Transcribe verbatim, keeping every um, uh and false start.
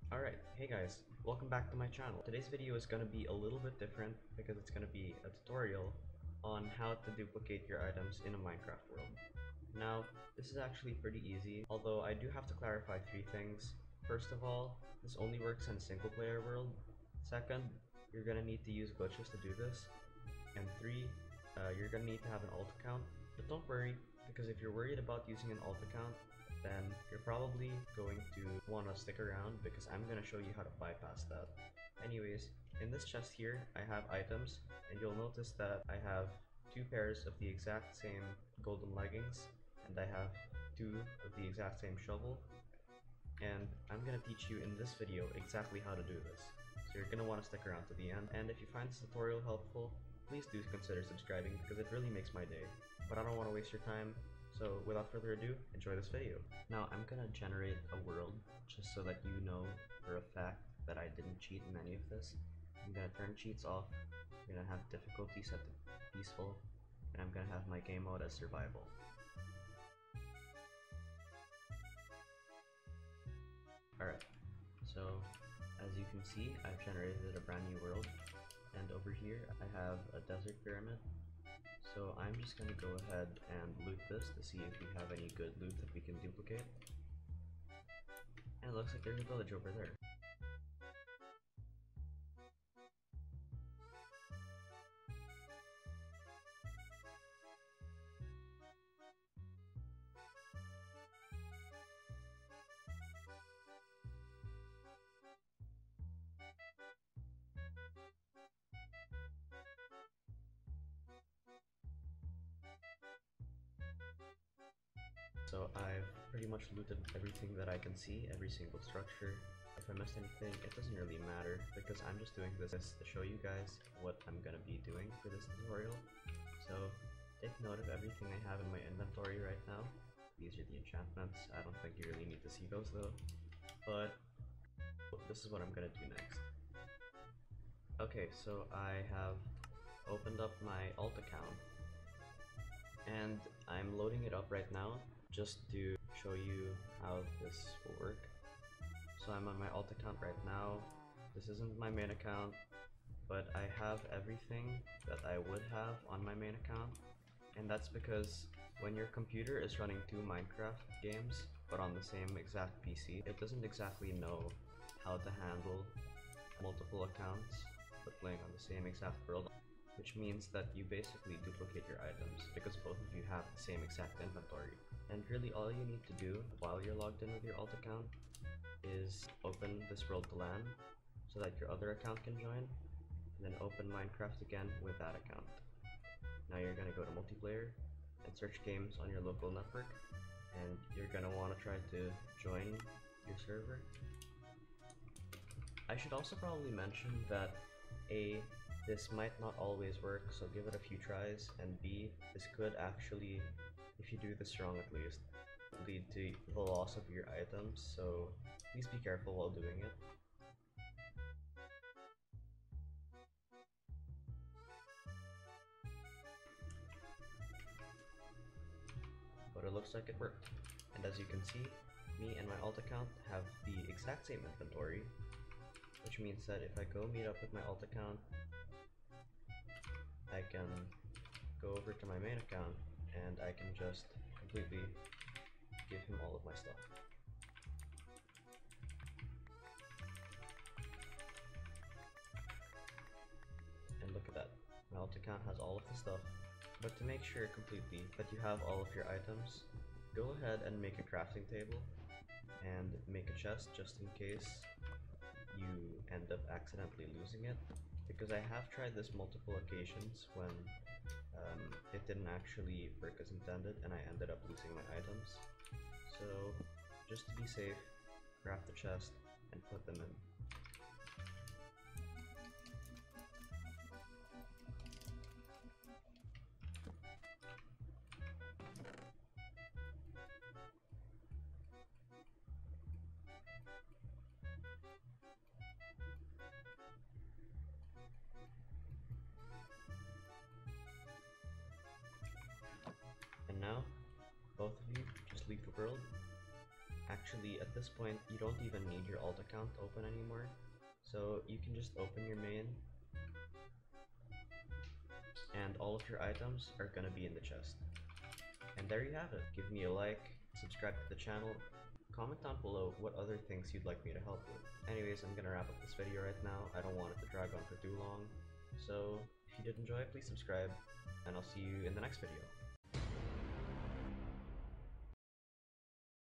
Alright, hey guys, welcome back to my channel. Today's video is going to be a little bit different because it's going to be a tutorial on how to duplicate your items in a Minecraft world. Now, this is actually pretty easy, although I do have to clarify three things. First of all, this only works in a single player world. Second, you're going to need to use glitches to do this. And three, uh, you're going to need to have an alt account. But don't worry, because if you're worried about using an alt account, then you're probably going to want to stick around because I'm going to show you how to bypass that. Anyways, in this chest here, I have items, and you'll notice that I have two pairs of the exact same golden leggings, and I have two of the exact same shovel, and I'm going to teach you in this video exactly how to do this. So you're going to want to stick around to the end, and if you find this tutorial helpful, please do consider subscribing because it really makes my day. But I don't want to waste your time, so without further ado, enjoy this video. Now I'm gonna generate a world just so that you know for a fact that I didn't cheat in any of this. I'm gonna turn cheats off, I'm gonna have difficulty set to peaceful, and I'm gonna have my game mode as survival. Alright, so as you can see, I've generated a brand new world, and over here I have a desert pyramid. So I'm just gonna go ahead and loot this to see if we have any good loot that we can duplicate. And it looks like there's a village over there. So I've pretty much looted everything that I can see, every single structure. If I missed anything, it doesn't really matter because I'm just doing this to show you guys what I'm gonna be doing for this tutorial. So take note of everything I have in my inventory right now. These are the enchantments. I don't think you really need to see those though. But this is what I'm gonna do next. Okay, so I have opened up my alt account and I'm loading it up right now just to show you how this will work. So I'm on my alt account right now. This isn't my main account, but I have everything that I would have on my main account, and that's because when your computer is running two Minecraft games but on the same exact P C, it doesn't exactly know how to handle multiple accounts but playing on the same exact world, which means that you basically duplicate your items because both of you have the same exact inventory. And really all you need to do while you're logged in with your alt account is open this world to LAN so that your other account can join, and then open Minecraft again with that account. Now you're gonna go to multiplayer and search games on your local network, and you're gonna want to try to join your server. I should also probably mention that A, this might not always work, so give it a few tries, and B, this could actually, if you do this wrong at least, lead to the loss of your items, so please be careful while doing it. But it looks like it worked, and as you can see, me and my alt account have the exact same inventory, which means that if I go meet up with my alt account, I can go over to my main account and I can just completely give him all of my stuff. And look at that, my alt account has all of the stuff. But to make sure completely that you have all of your items, go ahead and make a crafting table and make a chest just in case you end up accidentally losing it, because I have tried this multiple occasions when um, it didn't actually work as intended and I ended up losing my items. So just to be safe, craft the chest and put them in. And now, both of you just leave the world. actually, at this point, you don't even need your alt account open anymore. So you can just open your main, and all of your items are gonna be in the chest. And there you have it. Give me a like, subscribe to the channel, comment down below what other things you'd like me to help with. Anyways, I'm gonna wrap up this video right now. I don't want it to drag on for too long. So if you did enjoy it, please subscribe, and I'll see you in the next video.